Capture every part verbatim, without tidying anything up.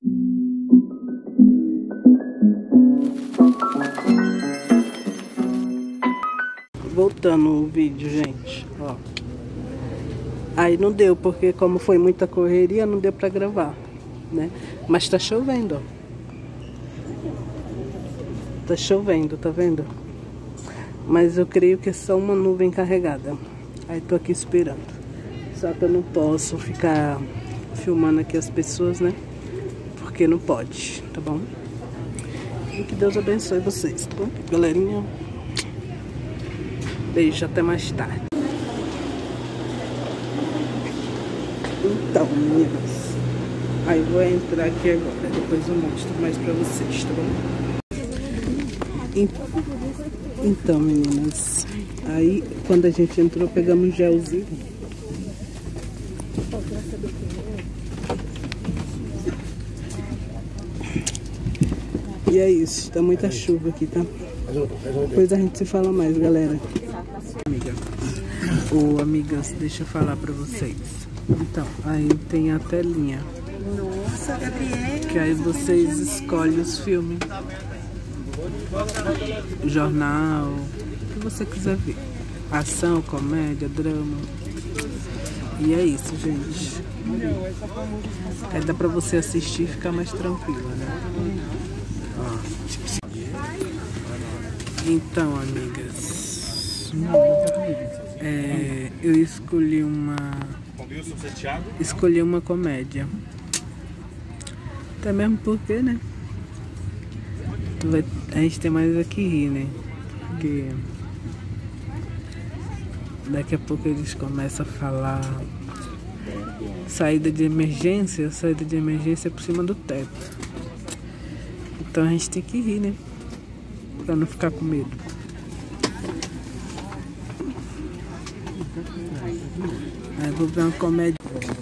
Voltando o vídeo, gente, ó. Aí não deu, porque como foi muita correria, não deu pra gravar, né? Mas tá chovendo, ó. Tá chovendo, tá vendo? Mas eu creio que é só uma nuvem carregada. Aí tô aqui esperando. Só que eu não posso ficar filmando aqui as pessoas, né? Porque não pode, tá bom? E que Deus abençoe vocês, tá bom? Galerinha, beijo, até mais tarde. Então, meninas, aí vou entrar aqui agora, depois eu mostro mais pra vocês, tá bom? Então, meninas, aí quando a gente entrou, pegamos gelzinho. E é isso, tá muita chuva aqui, tá? Depois a gente se fala mais, galera. Amiga, ou amigas, deixa eu falar pra vocês. Então, aí tem a telinha. Nossa, Gabriel. Que aí vocês escolhem os filmes. Jornal, o que você quiser ver. Ação, comédia, drama. E é isso, gente. Aí dá pra você assistir e ficar mais tranquila, né? Ó. Então, amigas, é, eu escolhi uma escolhi uma comédia. Até mesmo porque, né? A gente tem mais aqui rir, né? Porque daqui a pouco eles começam a falar saída de emergência, saída de emergência por cima do teto. Então a gente tem que rir, né? Pra não ficar com medo. Aí vou ver uma comédia.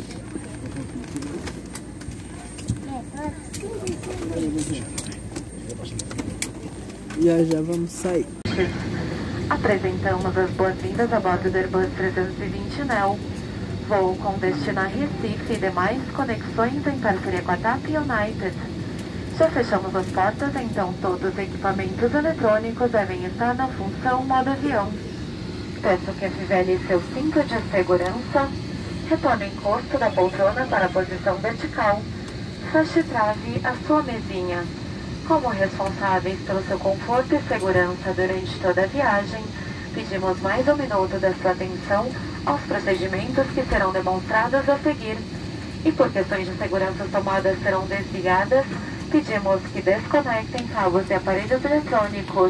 Já já vamos sair. Apresentamos as boas-vindas a bordo do Airbus trezentos e vinte Neo. Voo com destino a Recife e demais conexões em parceria com a T A P e United. Já fechamos as portas, então todos os equipamentos eletrônicos devem estar na função modo avião. Peço que afivele seu cinto de segurança, retorne o encosto da poltrona para a posição vertical, feche e trave a sua mesinha. Como responsáveis pelo seu conforto e segurança durante toda a viagem, pedimos mais um minuto da sua atenção aos procedimentos que serão demonstrados a seguir. E por questões de segurança, as tomadas serão desligadas. Pedimos que desconectem cabos e aparelhos eletrônicos.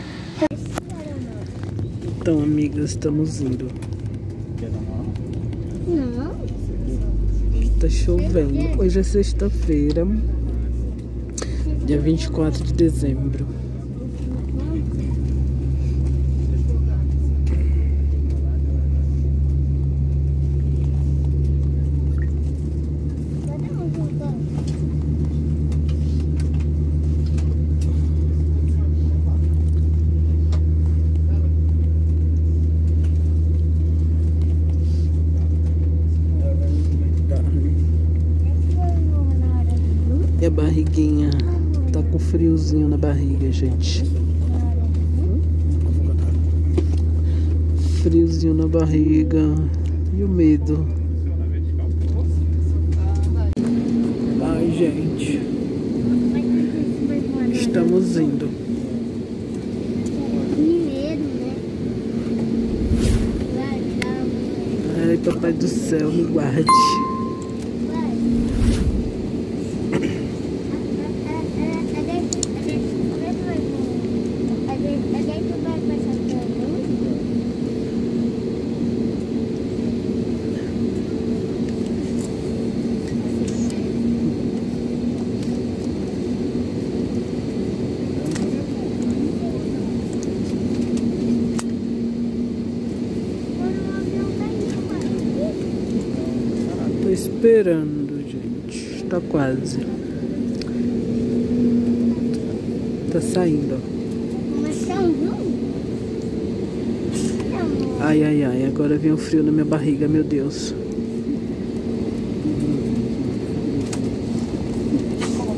Então, amigas, estamos indo. Não. Tá chovendo. Hoje é sexta-feira, dia vinte e quatro de dezembro. E a barriguinha tá com friozinho na barriga, gente. Friozinho na barriga e o medo. Ai, gente. Estamos indo. Ai, papai do céu, me guarde. Tô esperando, gente. Tá quase. Tá saindo, ó. Ai, ai, ai. Agora vem o frio na minha barriga, meu Deus.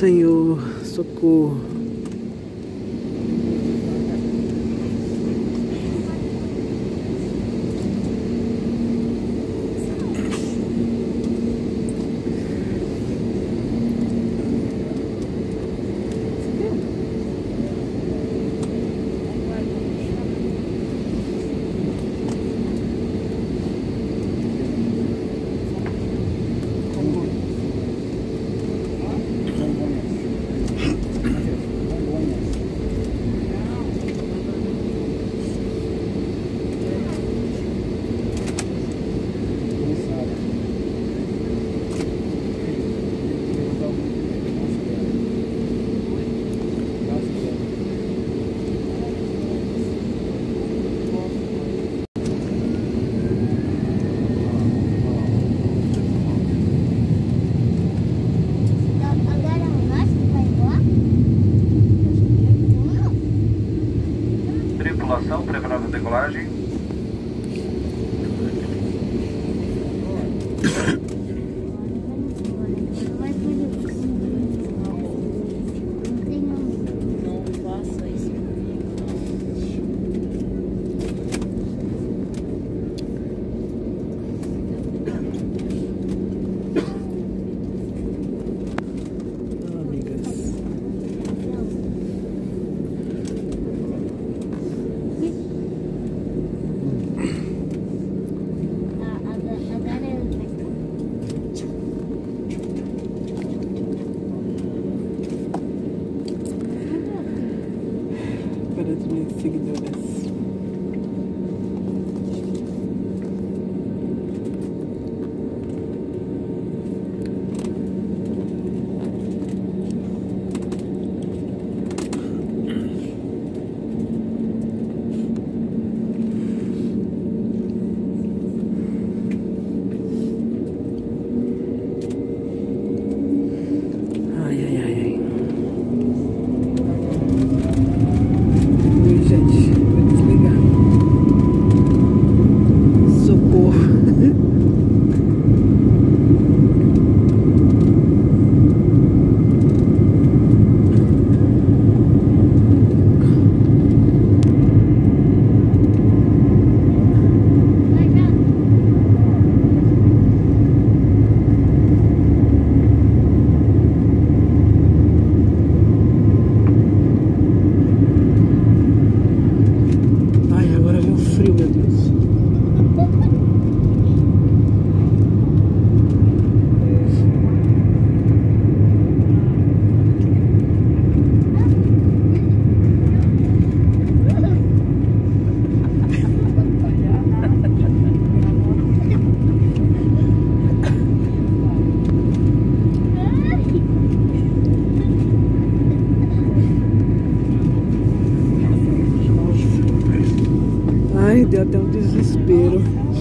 Senhor, socorro. Tripulação preparada a decolagem. Para as minhas seguidoras. Ai, ai, ai, ai. Gente, vou desligar. Socorro. Ai, agora vem o frio, meu Deus. Ai, deu até um desespero.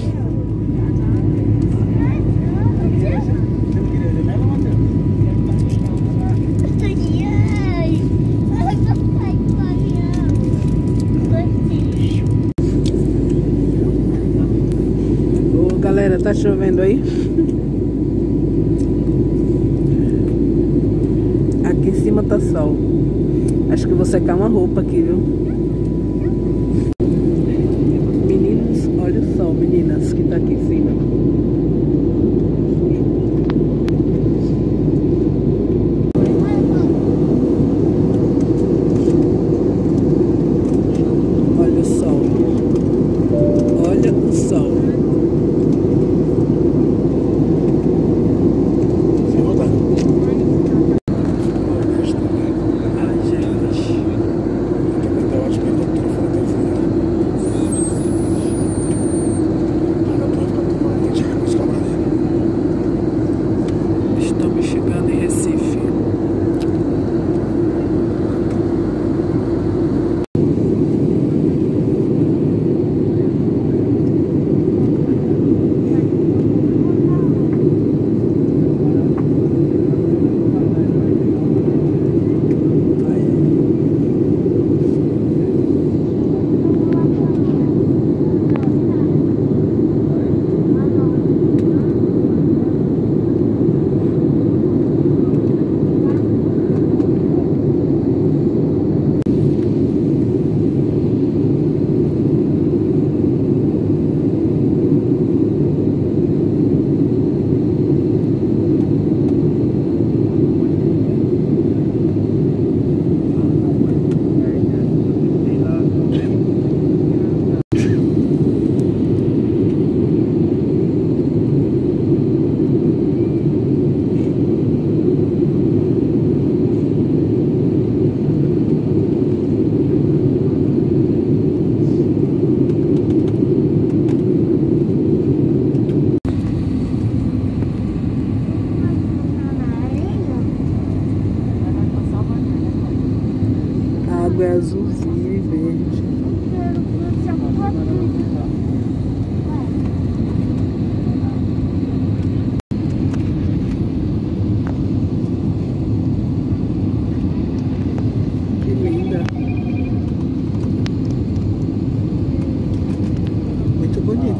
Ô, galera, tá chovendo aí? Aqui em cima tá sol. Acho que vou secar uma roupa aqui, viu? Olha o sol, meninas, que tá aqui em cima. Olha o sol. Olha o sol. Ai, gente.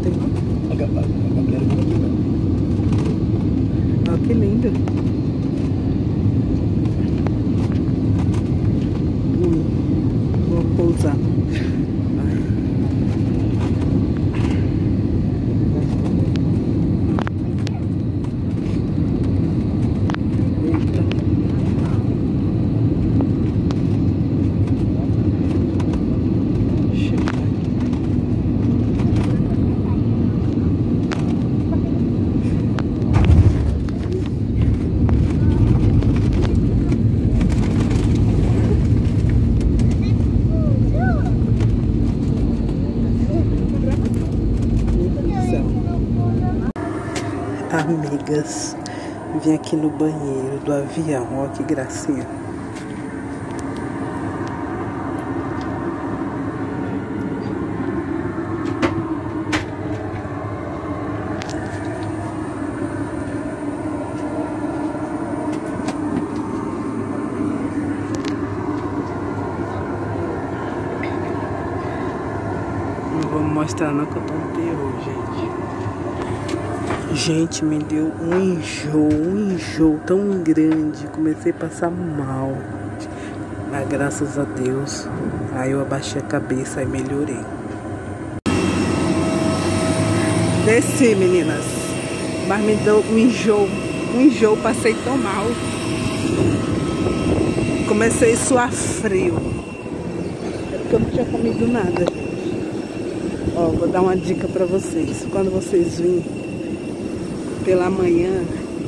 tem. Olha que lindo. Hum, vou pousar. Amigas, vim aqui no banheiro do avião, olha que gracinha. Não vou mostrar não que eu tô no terror, gente. Gente, me deu um enjoo, um enjoo tão grande, comecei a passar mal, mas graças a Deus, aí eu abaixei a cabeça e melhorei. Desci, meninas, mas me deu um enjoo, um enjoo, passei tão mal, comecei a suar frio, é porque eu não tinha comido nada. Ó, vou dar uma dica pra vocês, quando vocês virem pela manhã,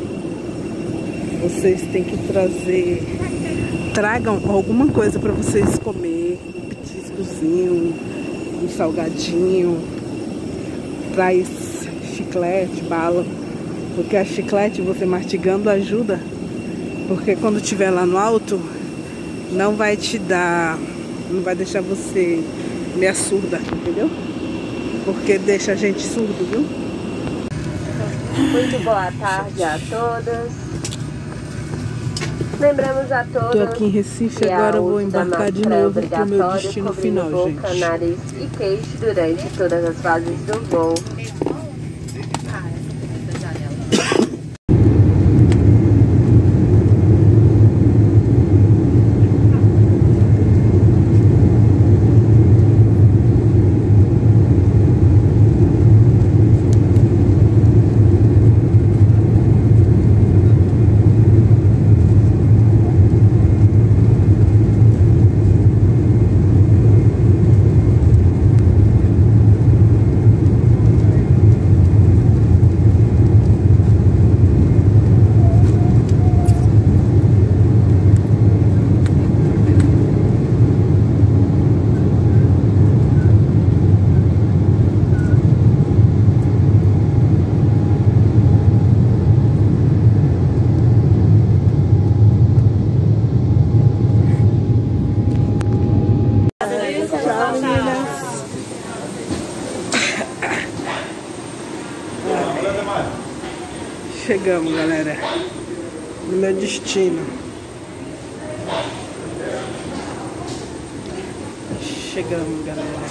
vocês têm que trazer, tragam alguma coisa para vocês comer, um petiscozinho, um salgadinho, traz chiclete, bala, porque a chiclete você mastigando ajuda, porque quando estiver lá no alto, não vai te dar, não vai deixar você meia surda, entendeu? Porque deixa a gente surdo, viu? Muito boa tarde a todos. Lembramos a todos. Tô aqui em Recife, agora eu vou embarcar de novo pro meu destino final, boca, gente. Nariz e queixo durante todas as fases do voo. Chegamos, galera, no meu destino. Chegamos, galera.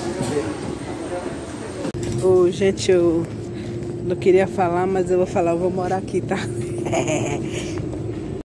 Ô, gente, eu não queria falar, mas eu vou falar, eu vou morar aqui, tá?